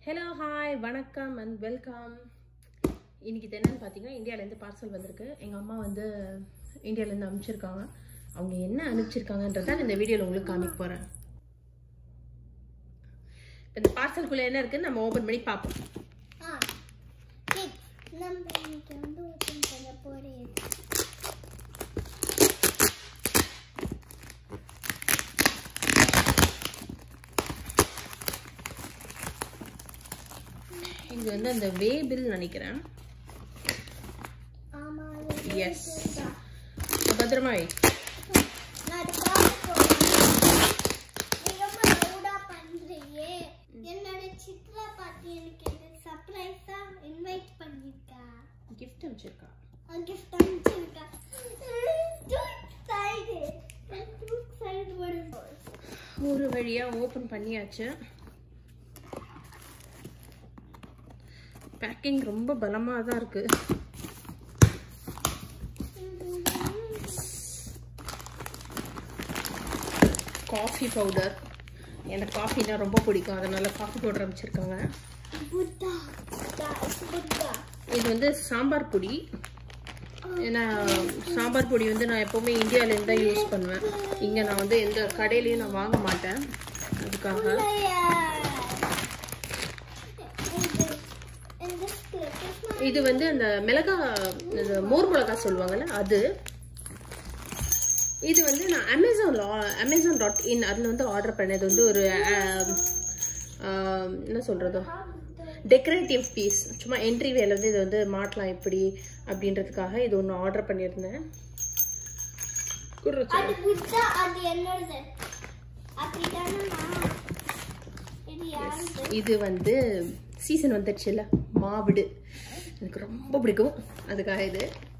Hello, hi, வணக்கம் and welcome. இன்னைக்கு என்னன்னு பாத்தீங்கன்னா இந்தியால இருந்து பார்சல் வந்திருக்கு. எங்க அம்மா வந்து இந்தியால இருந்து அனுப்பிச்சிருக்காங்க. அவங்க என்ன அனுப்பிச்சிருக்காங்கன்றத இந்த வீடியோல உங்களுக்கு காமிக்க போறேன். இந்த பார்சல்குள்ள என்ன இருக்குன்னு நம்ம ஓபன் பண்ணி பாப்போம். நம்ம இன்னைக்கு வந்து ஓபன் பண்ண போறோம். இது வந்து அந்த வே பில் நினைக்கிறேன். ஆமா எஸ். பத்திரமா வை. நான் பாப்போம். நீங்க ரொம்ப பண்றீங்க. என்னோட சித்ரா பாட்டி எனக்கு சர்ப்ரைஸா இன்வைட் பண்ணிருக்கா. gift அனுப்பிச்சிருக்கா. gift அனுப்பிச்சிருக்கா. ஒரு வழியா ஓபன் பண்ணியாச்சு. பேக்கிங் ரொம்ப பலமா தான் இருக்கு. Coffee powder. எனக்கு காஃபினா ரொம்ப பிடிக்கும், அதனால காஃபி பவுடர் அமைச்சிருக்காங்க. இது வந்து சாம்பார் பொடி. ஏன்னா சாம்பார் பொடி வந்து நான் எப்பவுமே இந்தியால இருந்து தான் யூஸ் பண்ணுவேன். இங்க நான் வந்து எந்த கடையிலயும் நான் வாங்க மாட்டேன். அதுக்காக இது வந்து அந்த மிளகா மோர் மிளகா சொல்லுவாங்கல்ல அது. இது வந்து நான் amazon.in அதுல வந்து ஆர்டர் பண்ணது. வந்து ஒரு என்ன சொல்றது, டெக்கரேட்டிவ் பீஸ். சும்மா என்ட்ரி வேல வந்து இது வந்து மாட்டலாம் எப்படி அப்படின்றதுக்காக இது ஒன்று ஆர்டர் பண்ணியிருந்தேன். இது வந்து சீசன் வந்துடுச்சுல்ல, மாவிடு எனக்கு ரொம்ப பிடிக்கும், அதுக்காக இது.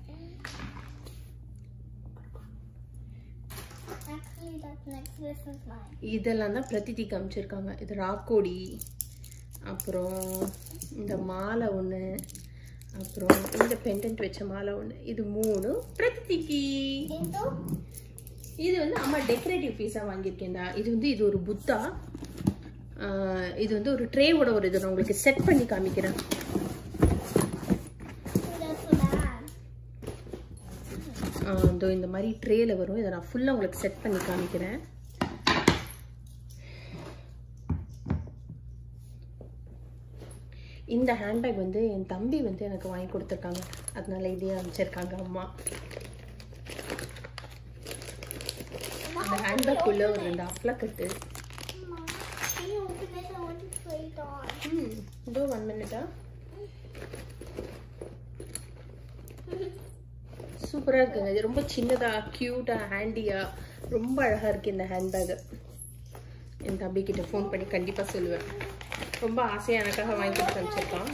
இதெல்லாம் தான் பிரதிதி காமிச்சிருக்காங்க. இது ராக்கோடி, அப்புறம் இந்த மாலை ஒன்று, அப்புறம் இந்த பெண்டன்ட் வச்ச மாலை ஒன்று. இது 3 பிரதிதிக்கு. இது வந்து அம்மா டெக்கரேட்டிவ் பீஸாக வாங்கியிருக்கேன்டா. இது ஒரு புத்தா. இது வந்து ஒரு ட்ரேவோட ஒரு இது. நான் உங்களுக்கு செட் பண்ணி காமிக்கிறேன். இந்த மாதிரி ட்ரேல வரும். இதை நான் ஃபுல்லா உங்களுக்கு செட் பண்ணி காமிக்கிறேன். இந்த ஹேண்ட்பேக் வந்து என் தம்பி வந்து எனக்கு வாங்கி கொடுத்துருக்காங்க, அதனால இதையே அமைச்சிருக்காங்க அம்மா. அந்த ஹேண்ட்பேக் உள்ள ஒரு 2 அப்ளக்கட்டு. இதோ 1 மினிட்டா. சூப்பரா இருக்குங்க. இது ரொம்ப சின்னதா, கியூட்டா, ஹேண்டியா, ரொம்ப அழகா இருக்கு இந்த ஹேண்ட்பேக். என் தம்பி கிட்ட ஃபோன் பண்ணி கண்டிப்பா சொல்லுவேன். ரொம்ப ஆசையா எனக்காக வாங்கி கொடுத்து அனுப்பிச்சிருக்கான்.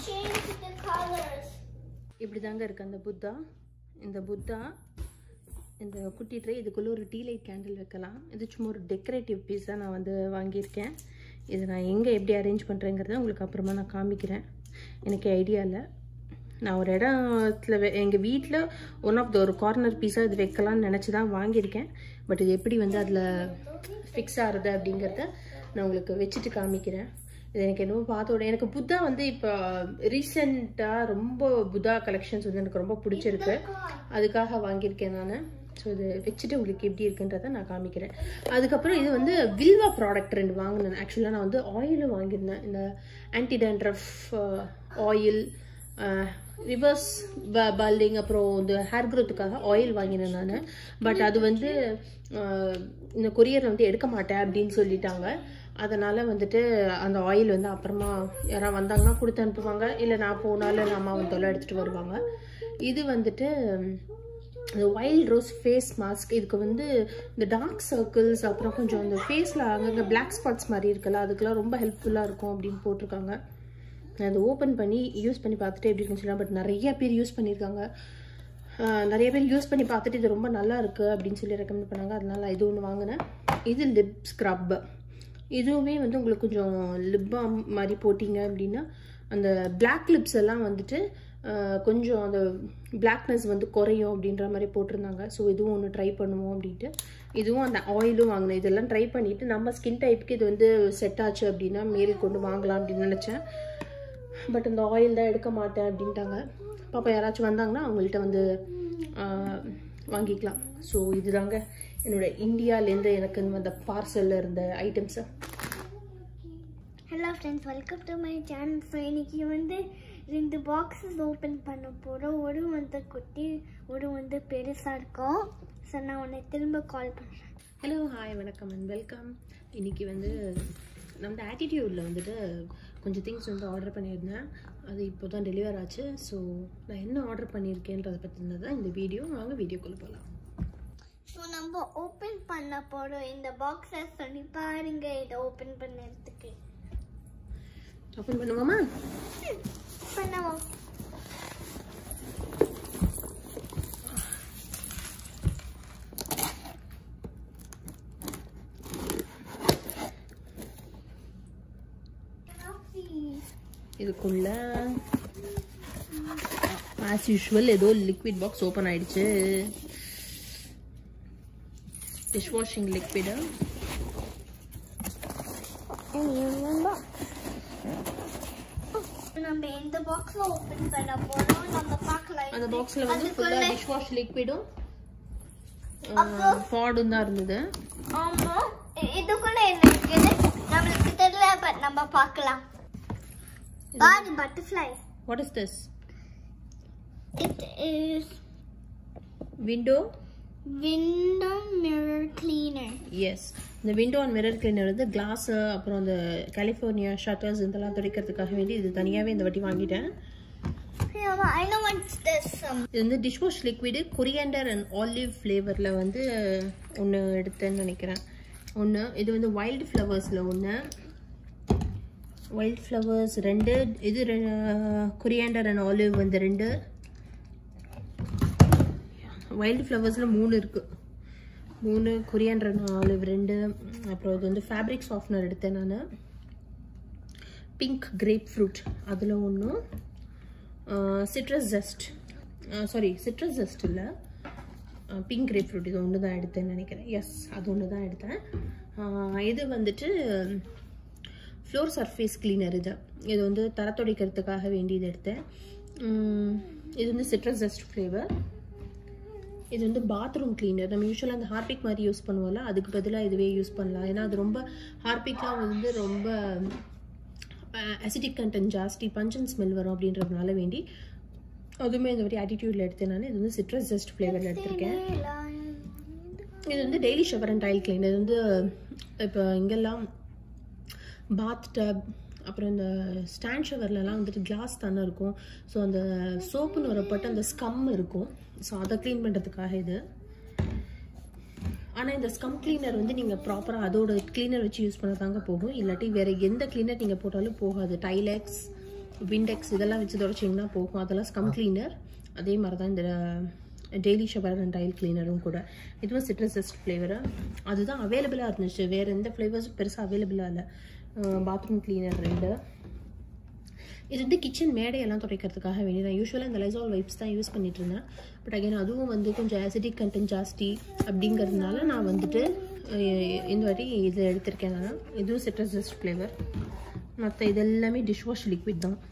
இப்படிதாங்க இருக்கு அந்த புத்தா. இந்த புத்தா, இந்த குட்டி ட்ரே, இதுக்குள்ள ஒரு டீ லைட் கேண்டில் வைக்கலாம். இது சும்மா ஒரு டெக்கரேட்டிவ் பீஸா நான் வந்து வாங்கியிருக்கேன். இது நான் எங்க எப்படி அரேஞ்ச் பண்றேங்கிறத உங்களுக்கு அப்புறமா நான் காமிக்கிறேன். எனக்கு ஐடியா இல்லை. நான் ஒரு இடத்துல எங்கள் வீட்டில் ஒன் ஆஃப் த ஒரு கார்னர் பீஸாக இது வைக்கலாம்னு நினச்சி தான் வாங்கியிருக்கேன். பட் இது எப்படி வந்து அதில் ஃபிக்ஸ் ஆகுது அப்படிங்கிறத நான் உங்களுக்கு வச்சுட்டு காமிக்கிறேன். இது எனக்கு என்னவோ பார்த்தோட எனக்கு புத்தா வந்து இப்போ ரீசெண்டாக ரொம்ப புத்தா கலெக்ஷன்ஸ் வந்து எனக்கு ரொம்ப பிடிச்சிருக்கு, அதுக்காக வாங்கியிருக்கேன் நான். ஸோ இது வச்சுட்டு உங்களுக்கு எப்படி இருக்குன்றதை நான் காமிக்கிறேன். அதுக்கப்புறம் இது வந்து வில்வா ப்ராடக்ட் 2 வாங்கினேன். ஆக்சுவலாக நான் வந்து ஆயிலும் வாங்கியிருந்தேன். இந்த anti dandruff oil, reverse balding, அப்புறம் இந்த ஹேர் க்ரோத்துக்காக ஆயில் வாங்கினேன் நான். பட் அது வந்து இந்த கொரியர் வந்து எடுக்க மாட்டேன் அப்படின்னு சொல்லிட்டாங்க. அதனால வந்துட்டு அந்த ஆயில் வந்து அப்புறமா யாராவது வந்தாங்கன்னா கொடுத்து அனுப்புவாங்க, இல்லை நான் போனாலும் அம்மா வந்து தொலை எடுத்துட்டு வருவாங்க. இது வந்துட்டு வைல்ட் ரோஸ் ஃபேஸ் மாஸ்க். இதுக்கு வந்து இந்த டார்க் சர்க்கிள்ஸ், அப்புறம் கொஞ்சம் அந்த ஃபேஸில் அங்கங்கே பிளாக் ஸ்பாட்ஸ் மாதிரி இருக்குல்ல, அதுக்கெல்லாம் ரொம்ப ஹெல்ப்ஃபுல்லாக இருக்கும் அப்படின்னு போட்டிருக்காங்க. நான் அதை ஓப்பன் பண்ணி யூஸ் பண்ணி பார்த்துட்டு எப்படி இருக்குன்னு சொல்லலாம். பட் நிறைய பேர் யூஸ் பண்ணியிருக்காங்க. நிறைய பேர் யூஸ் பண்ணி பார்த்துட்டு இது ரொம்ப நல்லா இருக்குது அப்படின்னு சொல்லி ரெக்கமெண்ட் பண்ணாங்க. அதனால இது ஒன்று வாங்கினேன். இது லிப் ஸ்க்ரப். இதுவுமே வந்து உங்களுக்கு கொஞ்சம் லிப் பாம் மாதிரி போட்டிங்க அப்படின்னா அந்த பிளாக் லிப்ஸ் எல்லாம் வந்துட்டு கொஞ்சம் அந்த பிளாக்னஸ் வந்து குறையும் அப்படின்ற மாதிரி போட்டிருந்தாங்க. ஸோ இதுவும் ஒன்று ட்ரை பண்ணுவோம் அப்படின்ட்டு இதுவும் அந்த ஆயிலும் வாங்கினேன். இதெல்லாம் ட்ரை பண்ணிவிட்டு நம்ம ஸ்கின் டைப்புக்கு இது வந்து செட் ஆச்சு அப்படின்னா மேல் கொண்டு வாங்கலாம் அப்படின்னு நினச்சேன். பட் இந்த ஆயில் தான் எடுக்க மாட்டேன் அப்படின்ட்டாங்க. பாப்பா யாராச்சும் வந்தாங்கன்னா அவங்கள்ட்ட வந்து வாங்கிக்கலாம். ஸோ இதுதாங்க என்னோட இந்தியாவிலேருந்து எனக்கு வந்த பார்சலில் இருந்த items. Hello friends, welcome to my channel. So இன்னைக்கு வந்து 2 பாக்ஸஸ் ஓப்பன் பண்ண போகிறோம். ஒரு வந்து குட்டி, ஒரு வந்து பெருசாக இருக்கும். ஸோ நான் உன்னை திரும்ப கால் பண்ணுறேன். ஹலோ, ஹாய், வணக்கம் அண்ட் வெல்கம். இன்றைக்கி வந்து நம்ம ஆட்டிடியூடில் வந்துட்டு கொஞ்சம் திங்ஸ் வந்து ஆர்டர் பண்ணியிருந்தேன். அது இப்போ தான் டெலிவர் ஆச்சு. ஸோ நான் என்ன ஆர்டர் பண்ணியிருக்கேன்றதை பற்றினது தான் இந்த வீடியோ. வாங்க வீடியோக்குள்ளே போகலாம். ஸோ நம்ம ஓப்பன் பண்ண போகிறோம் இந்த பாக்ஸை. சொல்லி பாருங்க இதை ஓப்பன் பண்ணுறதுக்கு. ஓப்பன் பண்ணுவோமா? பண்ணுவோம். இதுக்குள்ள ஆஸ் யூஷுவல் ஏதோ லிக்விட் பாக்ஸ் ஓப்பன் ஆயிடுச்சு. Dish washing liquid. நம்ம இந்த பாக்ஸ்ல ஓபன் பண்ண போறோம். நம்ம பார்க்கலாம். அந்த பாக்ஸ்ல வந்து ஃபுல்லா டிஷ் வாஷ் லிக்விடும் பாடும் தான் இருந்தது. ஆமா, இதுக்குள்ள என்ன இருக்குது நமக்கு தெரியல. பட் நம்ம பார்க்கலாம். பாரு, butterfly. What is this? It is window mirror cleaner. Yes, இந்த விண்டோ அண்ட் மிரர் கிளீனர் வந்து கிளாஸ் அப்புறம் அந்த கலிஃபோர்னியா ஷட்டர்ஸ் இதெல்லாம் துடைக்கிறதுக்காக வேண்டி இது தனியாகவே இந்த வாட்டி வாங்கிட்டேன். I know what's this. இது வந்து dish wash liquid coriander and olive ஃப்ளேவரில் வந்து ஒன்று எடுத்தேன்னு நினைக்கிறேன். ஒன்று இது வந்து வைல்டு ஃப்ளவர்ஸில் ஒன்று, வைல்ட் ஃப்ளவர்ஸ் 2, இது கொரியாண்டர் அண்ட் ஆலிவ் வந்து 2, வைல்டு ஃப்ளவர்ஸில் 3 இருக்குது. 3 கொரியாண்டர் அண்ட் ஆலிவ் 2. அப்புறம் இது வந்து ஃபேப்ரிக் சாஃப்ட்னர் எடுத்தேன் நான். பிங்க் கிரேப் ஃப்ரூட் அதில் ஒன்று. சிட்ரஸ் ஜெஸ்ட் இல்லை, பிங்க் கிரேப் ஃப்ரூட் இது ஒன்று தான் எடுத்தேன்னு நினைக்கிறேன். எஸ், அது ஒன்று தான் எடுத்தேன். இது வந்துட்டு ஃப்ளோர் சர்ஃபேஸ் கிளீனர். இது வந்து தர துடைக்கிறதுக்காக வேண்டியது எடுத்தேன். இது வந்து சிட்ரஸ் ஜெஸ்ட் ஃப்ளேவர். இது வந்து பாத்ரூம் கிளீனர். நம்ம யூஸ்வலாக அந்த ஹார்பிக் மாதிரி யூஸ் பண்ணுவோம்ல, அதுக்கு பதிலாக இதுவே யூஸ் பண்ணலாம். ஏன்னா அது ரொம்ப ஹார்பிக்லாம் வந்து ரொம்ப அசிட்டிக் கண்டென்ட் ஜாஸ்தி, பஞ்சன் ஸ்மெல் வரும் அப்படின்றதுனால வேண்டி அதுவுமே இந்த மாதிரி ஆட்டிடியூடில் எடுத்தேன் நான். இது வந்து சிட்ரஸ் ஜெஸ்ட் ஃப்ளேவரில் எடுத்திருக்கேன். இது வந்து daily shower and tile cleaner. இது வந்து இப்போ இங்கெல்லாம் பாத் டப் அப்புறம் இந்த ஸ்டாண்ட் ஷவர்லலாம் வந்துட்டு கிளாஸ் தானே இருக்கும். ஸோ அந்த சோப்புன்னு வரப்பட்டு அந்த ஸ்கம் இருக்கும். ஸோ அதை க்ளீன் பண்ணுறதுக்காக இது. ஆனால் இந்த ஸ்கம் கிளீனர் வந்து நீங்கள் ப்ராப்பராக அதோட கிளீனர் வச்சு யூஸ் பண்ண தாங்க போகும். இல்லாட்டி வேறு எந்த கிளீனர் நீங்கள் போட்டாலும் போகாது. டைலெக்ஸ், விண்டெக்ஸ் இதெல்லாம் வச்சு தொடச்சிங்கன்னா போகும். அதெல்லாம் ஸ்கம் கிளீனர். அதே மாதிரி தான் இந்த டெய்லி ஷவர் அண்ட் டைல் கிளீனரும் கூட. இதுவும் சிட்ரஸ் ஜெஸ்ட் ஃப்ளேவரு. அதுதான் அவைலபிளாக இருந்துச்சு. வேறு எந்த ஃப்ளேவர்ஸும் பெருசாக அவைலபிளாக இல்லை. Bathroom cleaner 2. இது வந்து கிச்சன் மேடையெல்லாம் துடைக்கிறதுக்காக வேண்டி நான் யூஸ்வலாக இந்த லைசால் வைப்ஸ் தான் யூஸ் பண்ணிட்டு இருந்தேன். பட் அகைன் அதுவும் வந்து கொஞ்சம் ஆசிடிக் கண்டென்ட் ஜாஸ்தி அப்படிங்கிறதுனால நான் வந்துட்டு இந்த வாட்டி இது எடுத்திருக்கேன் நான். இதுவும் சிட்ரஸ் ஜெஸ்ட் ஃப்ளேவர். மற்ற இது எல்லாமே டிஷ் வாஷ் லிக்விட் தான்.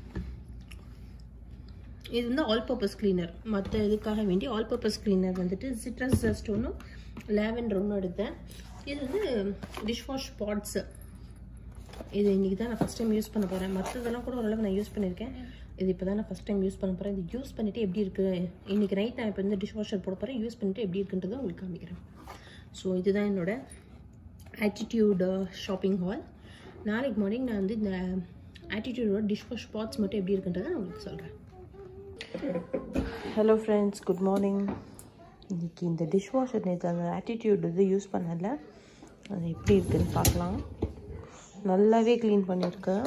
இது வந்து ஆல் பர்பஸ் கிளீனர். மற்ற இதுக்காக வேண்டி ஆல் பர்பஸ் கிளீனர் வந்துட்டு சிட்ரஸ் ஜெஸ்ட் ஒன்றும் லாவெண்டர் ஒன்றும் எடுத்தேன். இது வந்து டிஷ் வாஷ் பாட்ஸு. இது இன்றைக்கி தான் நான் ஃபஸ்ட் டைம் யூஸ் பண்ண போகிறேன். மற்றதெல்லாம் கூட ஓரளவு நான் யூஸ் பண்ணியிருக்கேன். இது இப்போ தான் நான் ஃபஸ்ட் டைம் யூஸ் பண்ண போகிறேன். இது யூஸ் பண்ணிவிட்டு எப்படி இருக்குது, இன்றைக்கி நைட் நான் இப்போ வந்து டிஷ் வாஷர் போட போகிறேன். யூஸ் பண்ணிவிட்டு எப்படி இருக்குன்றதை உங்களுக்கு காமிக்கிறேன். ஸோ இதுதான் என்னோட ஆட்டிடியூட் ஷாப்பிங் ஹால். நாளைக்கு மார்னிங் நான் வந்து இந்த ஆட்டிடியூடோட டிஷ் வாஷ் பாட்ஸ் மட்டும் எப்படி இருக்குன்றதை நான் உங்களுக்கு சொல்கிறேன். Hello friends, good morning. இன்றைக்கி இந்த டிஷ் வாஷர் நேற்று அந்த ஆட்டிடியூட் இது யூஸ் பண்ணல, அது எப்படி இருக்குதுன்னு பார்க்கலாம். நல்லாவே க்ளீன் பண்ணியிருக்கேன்.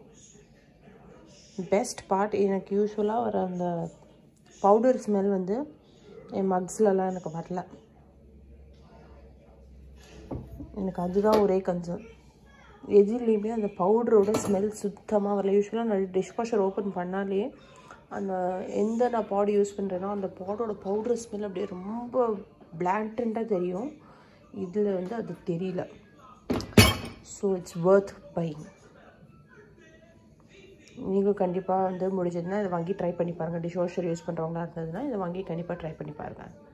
பெஸ்ட் பார்ட், எனக்கு யூஸ்வலாக வர அந்த பவுடர் ஸ்மெல் வந்து என் மக்ஸ்லலாம் எனக்கு வரல. எனக்கு அதுதான் ஒரே கன்சர்ன். எதுலேயுமே அந்த பவுடரோட ஸ்மெல் சுத்தமாக வரல. யூஸ்வலாக நான் டிஷ் வாஷர் ஓப்பன் பண்ணாலே அந்த எந்த நான் பாட் யூஸ் பண்ணுறேனோ அந்த பாடோட பவுடர் ஸ்மெல் அப்படியே ரொம்ப பிளாண்டண்ட்டாக தெரியும். இதில் வந்து அது தெரியல. So it's worth buying. நீங்களும் கண்டிப்பாக வந்து முடிஞ்சதுன்னா இதை வாங்கி ட்ரை பண்ணி பாருங்கள். டிஷ் வாஷர் யூஸ் பண்ணுறவங்களா இருந்ததுன்னா இதை வாங்கி கண்டிப்பாக ட்ரை பண்ணி பாருங்கள்.